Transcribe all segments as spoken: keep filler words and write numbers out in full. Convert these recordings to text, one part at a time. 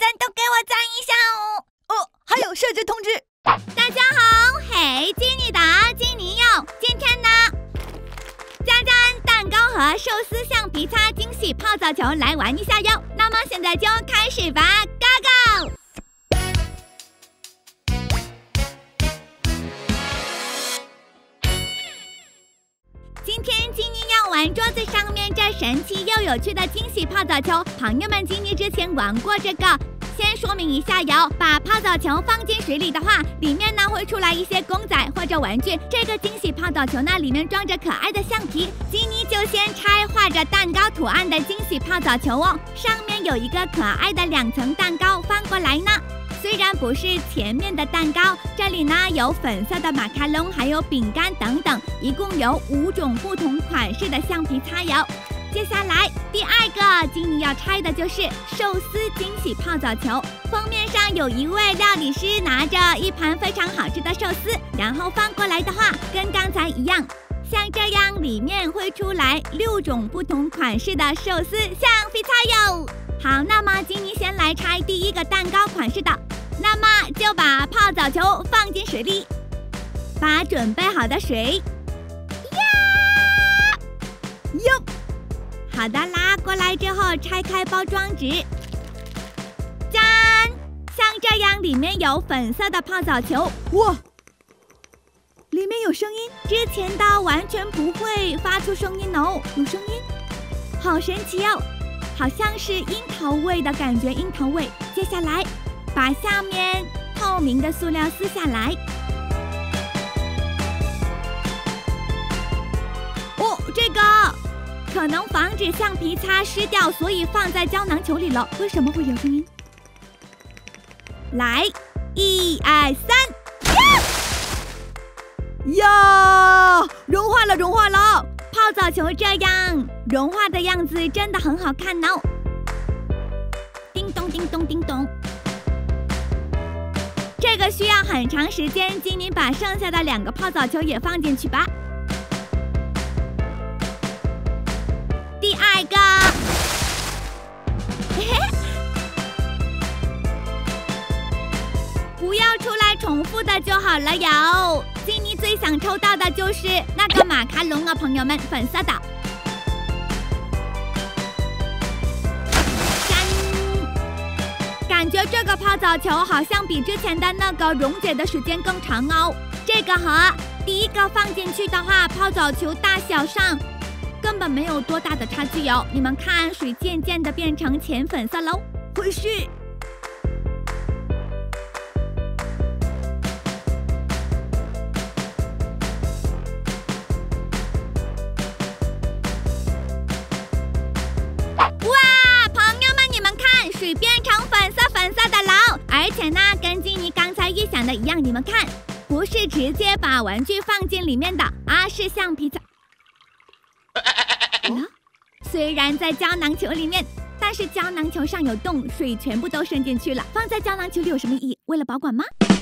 赞都给我赞一下哦！ 哦，还有设置通知。 大家好，嘿，基尼达，基尼哟，今天呢，加加蛋糕和寿司橡皮擦惊喜泡澡球来玩一下哟。那么现在就开始吧 ，Go Go！ 今天基尼要玩桌子上面这神奇又有趣的惊喜泡澡球，朋友们，基尼之前玩过这个。先说明一下哟，把泡澡球放进水里的话，里面呢会出来一些公仔或者玩具。这个惊喜泡澡球呢，里面装着可爱的橡皮。基尼就先拆画着蛋糕图案的惊喜泡澡球哦，上面有一个可爱的两层蛋糕，翻过来呢。虽然不是前面的蛋糕，这里呢有粉色的马卡龙，还有饼干等等，一共有五种不同款式的橡皮擦油。接下来第二个基尼要拆的就是寿司惊喜泡澡球，封面上有一位料理师拿着一盘非常好吃的寿司，然后翻过来的话跟刚才一样，像这样里面会出来六种不同款式的寿司橡皮擦哟。好，那么基尼先来拆第一个蛋糕款式的，那么就把泡澡球放进水里，把准备好的水呀哟好的，拉过来之后拆开包装纸，짠！像这样里面有粉色的泡澡球， 哇，里面有声音， 之前的完全不会发出声音哦，有声音，好神奇哦，好像是樱桃味的感觉，樱桃味。接下来把下面透明的塑料撕下来，哦，这个可能防止橡皮擦湿掉，所以放在胶囊球里了。为什么会有声音？来，一二三， 呀！融化了，融化了！ 泡澡球这样融化的样子真的很好看哦。叮咚叮咚叮咚，这个需要很长时间。基尼把剩下的两个泡澡球也放进去吧。第二个，嘿嘿，不要出来重复的就好了哟。基尼最想抽到的就是那个马卡龙啊，朋友们，粉色的。感觉这个泡澡球好像比之前的那个溶解的时间更长哦。这个和第一个放进去的话，泡澡球大小上根本没有多大的差距哦。你们看，水渐渐的变成浅粉色喽。回去。哇，朋友们，你们看，水变成粉色粉色的喽。而且呢，跟基尼刚才预想的一样，你们看，不是直接把玩具放进里面的，而是橡皮擦。啊、虽然在胶囊球里面，但是胶囊球上有洞，水全部都渗进去了。放在胶囊球里有什么意义？为了保管吗？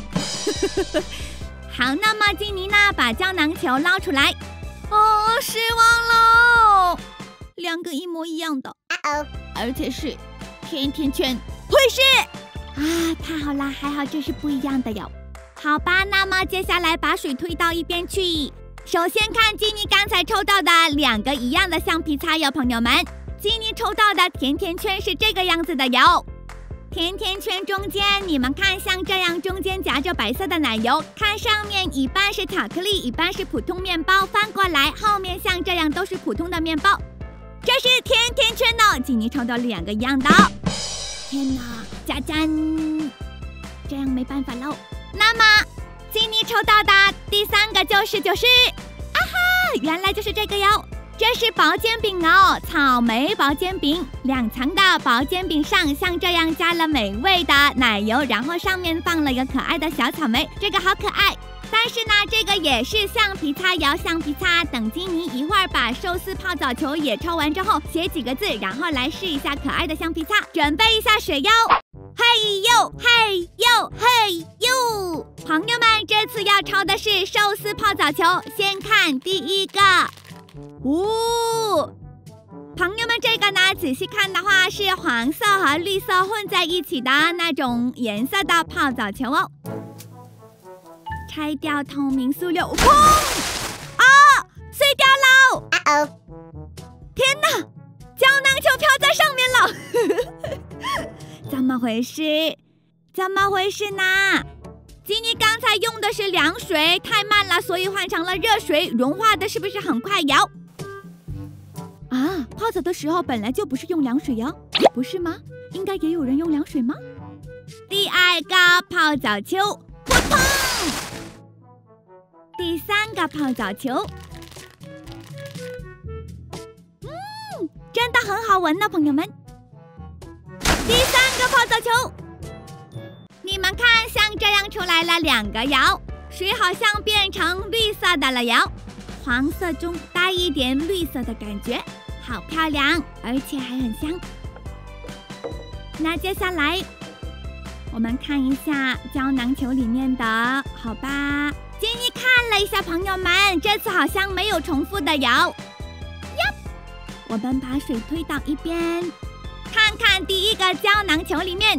好，那么基尼呢，把胶囊球捞出来。哦，失望喽，两个一模一样的，而且是甜甜圈。回事啊，太好啦，还好这是不一样的哟。好吧，那么接下来把水推到一边去。首先看基尼刚才抽到的两个一样的橡皮擦哟，朋友们，基尼抽到的甜甜圈是这个样子的哟。甜甜圈中间，你们看，像这样中间夹着白色的奶油，看上面一半是巧克力，一半是普通面包，翻过来后面像这样都是普通的面包。这是甜甜圈哦，基尼抽到两个一样的。天哪，加沾，这样没办法喽。那么基尼抽到的第三个就是就是啊哈，原来就是这个哟，这是薄煎饼哦，草莓薄煎饼，两层的薄煎饼上像这样加了美味的奶油，然后上面放了一个可爱的小草莓，这个好可爱。但是呢，这个也是橡皮擦摇橡皮擦。等基尼一会儿把寿司泡澡球也抽完之后，写几个字，然后来试一下可爱的橡皮擦。准备一下水哟，嘿呦嘿呦嘿呦！朋友们，这次要抽的是寿司泡澡球，先看第一个。哦， 朋友们，这个呢，仔细看的话是黄色和绿色混在一起的那种颜色的泡澡球哦。拆掉透明塑料，砰！啊，碎掉喽！啊哦！天哪，胶囊球飘在上面了！怎么回事？怎么回事呢？吉妮刚才用的是凉水，太慢了，所以换成了热水，融化的是不是很快哟？啊，泡澡的时候本来就不是用凉水哟，不是吗？应该也有人用凉水吗？第二个泡澡球，扑通！第三个泡澡球，嗯，真的很好闻呢，朋友们。第三个泡澡球，你们看，像这样出来了两个摇，水好像变成绿色的了哟，黄色中带一点绿色的感觉，好漂亮，而且还很香。那接下来我们看一下胶囊球里面的，好吧？吉妮看了一下，朋友们，这次好像没有重复的摇。呀，我们把水推到一边，看看第一个胶囊球里面，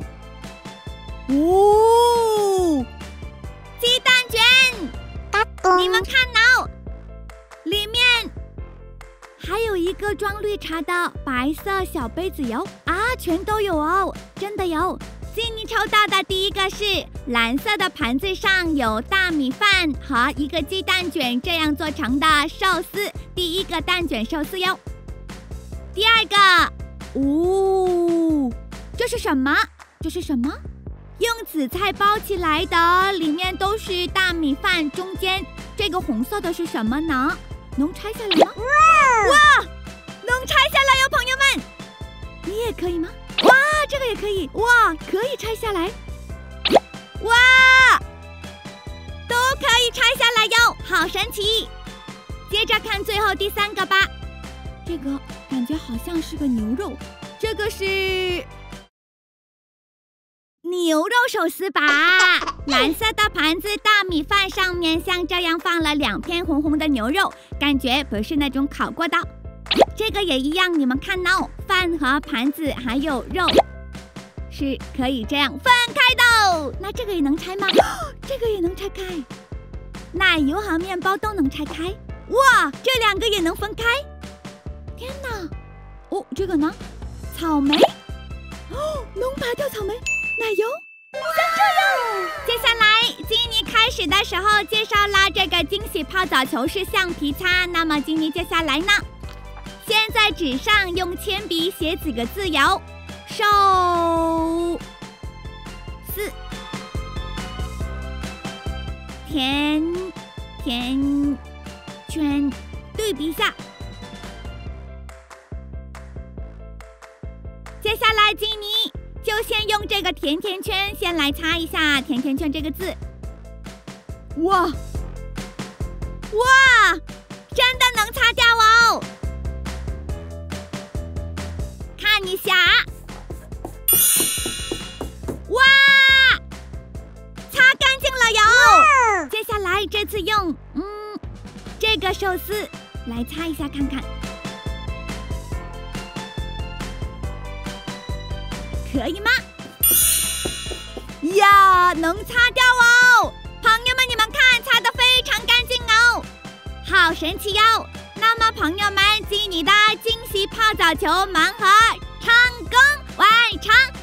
哦，鸡蛋卷，你们看哦，里面还有一个装绿茶的白色小杯子哟，啊，全都有哦，真的有。吉妮抽到的第一个是蓝色的盘子上有大米饭和一个鸡蛋卷这样做成的寿司，第一个蛋卷寿司哟。第二个，哦，这是什么？这是什么？用紫菜包起来的，里面都是大米饭，中间这个红色的是什么呢？能拆下来吗？哇，能拆下来哟，朋友们，你也可以吗？哇，这个也可以，哇，可以拆下来，哇，都可以拆下来哟，好神奇！接着看最后第三个吧，这个感觉好像是个牛肉，这个是牛肉寿司吧？蓝色的盘子，大米饭上面像这样放了两片红红的牛肉，感觉不是那种烤过的。这个也一样，你们看哦，饭和盘子还有肉是可以这样分开的。那这个也能拆吗？这个也能拆开，奶油和面包都能拆开。哇，这两个也能分开！天哪！哦，这个呢？草莓。哦，能拔掉草莓。奶油，像这样。接下来，吉妮开始的时候介绍了这个惊喜泡澡球是橡皮擦，那么吉妮接下来呢？先在纸上用铅笔写几个字哟，寿司，甜甜圈，对比一下。接下来，吉妮就先用这个甜甜圈先来擦一下甜甜圈这个字。哇哇，真的能擦掉哦！看一下，哇，擦干净了哟！接下来这次用嗯这个寿司来擦一下看看，可以吗？呀，能擦掉哦！朋友们，你们看，擦得非常干净哦，好神奇哟！那么朋友们，吉妮的惊喜泡澡球盲盒成功完成。